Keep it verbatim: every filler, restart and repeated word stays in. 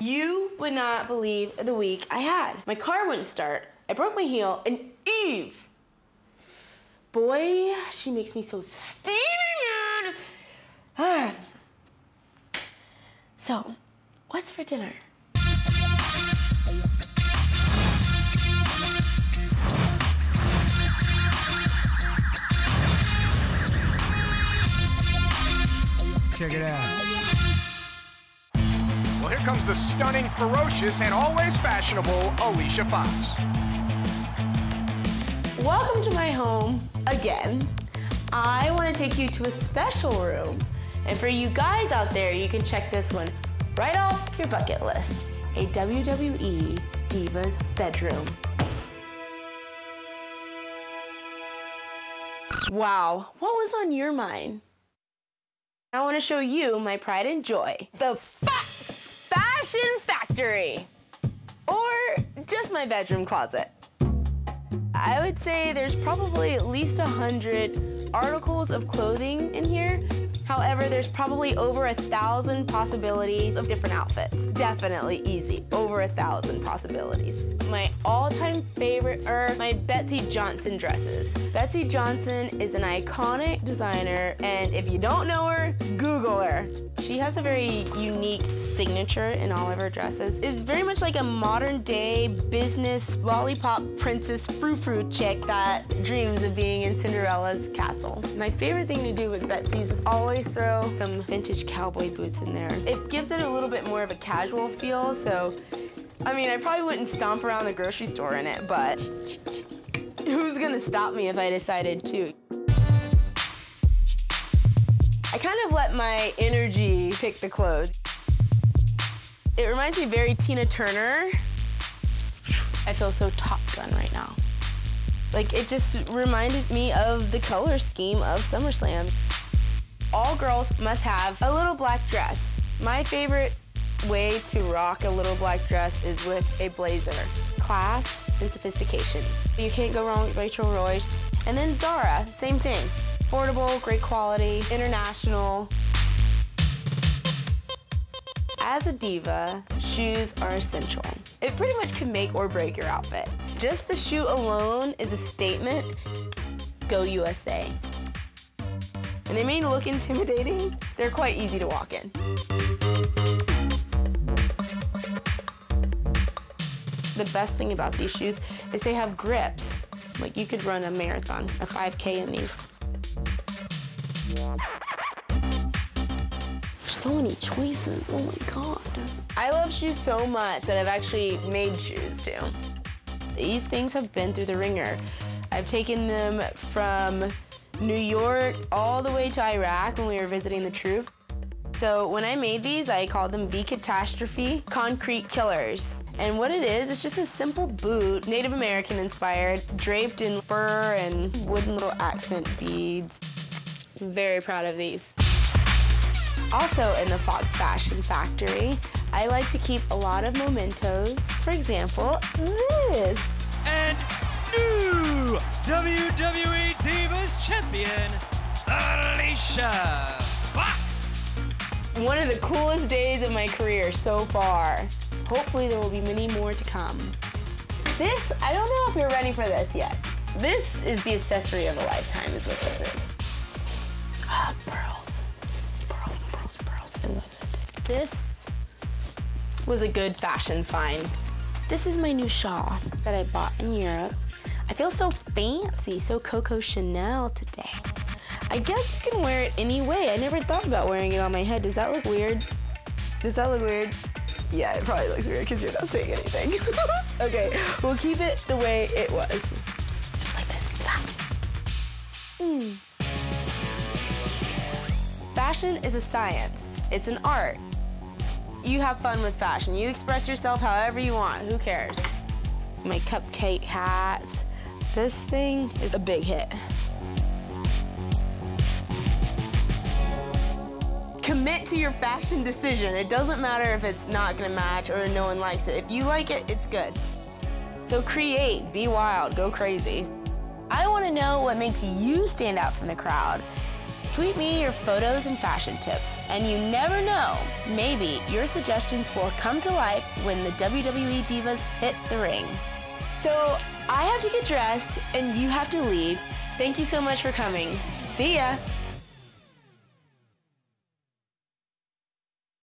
You would not believe the week I had. My car wouldn't start. I broke my heel, and Eve, boy, she makes me so steamy mad. So, what's for dinner? Check it out. Well, here comes the stunning, ferocious, and always fashionable Alicia Fox. Welcome to my home again. I want to take you to a special room. And for you guys out there, you can check this one right off your bucket list. A W W E Divas bedroom. Wow, what was on your mind? I want to show you my pride and joy, the Fox Fashion Factory, or just my bedroom closet. I would say there's probably at least a hundred articles of clothing in here. However, there's probably over a thousand possibilities of different outfits. Definitely easy, over a thousand possibilities. My all-time favorite are my Betsey Johnson dresses. Betsey Johnson is an iconic designer, and if you don't know her, Google her. She has a very unique signature in all of her dresses. It's very much like a modern-day business lollipop princess frou-frou chick that dreams of being in Cinderella's castle. My favorite thing to do with Betsey's is always throw some vintage cowboy boots in there. It gives it a little bit more of a casual feel, so, I mean, I probably wouldn't stomp around the grocery store in it, but who's gonna stop me if I decided to? I kind of let my energy pick the clothes. It reminds me very Tina Turner. I feel so Top Gun right now. Like, it just reminded me of the color scheme of SummerSlam. All girls must have a little black dress. My favorite way to rock a little black dress is with a blazer. Class and sophistication. You can't go wrong with Rachel Roy. And then Zara, same thing. Affordable, great quality, international. As a diva, shoes are essential. It pretty much can make or break your outfit. Just the shoe alone is a statement. Go U S A. And they may look intimidating, they're quite easy to walk in. The best thing about these shoes is they have grips. Like, you could run a marathon, a five K in these. So many choices, oh my God. I love shoes so much that I've actually made shoes too. These things have been through the ringer. I've taken them from New York all the way to Iraq when we were visiting the troops. So when I made these, I called them V-Catastrophe Concrete Killers. And what it is, it's just a simple boot, Native American inspired, draped in fur and wooden little accent beads. I'm very proud of these. Also in the Fox Fashion Factory, I like to keep a lot of mementos. For example, this. And new W W E Divas Champion, Alicia Fox. One of the coolest days of my career so far. Hopefully there will be many more to come. This, I don't know if you're ready for this yet. This is the accessory of a lifetime is what this is. Ah, pearls. Pearls, pearls, pearls, I love it. This was a good fashion find. This is my new shawl that I bought in Europe. I feel so fancy, so Coco Chanel today. I guess you can wear it any way. I never thought about wearing it on my head. Does that look weird? Does that look weird? Yeah, it probably looks weird because you're not saying anything. Okay, we'll keep it the way it was. Just like this. Mm. Fashion is a science. It's an art. You have fun with fashion. You express yourself however you want. Who cares? My cupcake hats. This thing is a big hit. Commit to your fashion decision. It doesn't matter if it's not gonna match or no one likes it. If you like it, it's good. So create, be wild, go crazy. I wanna know what makes you stand out from the crowd. Tweet me your photos and fashion tips, and you never know, maybe your suggestions will come to life when the W W E Divas hit the ring. So I have to get dressed, and you have to leave. Thank you so much for coming. See ya!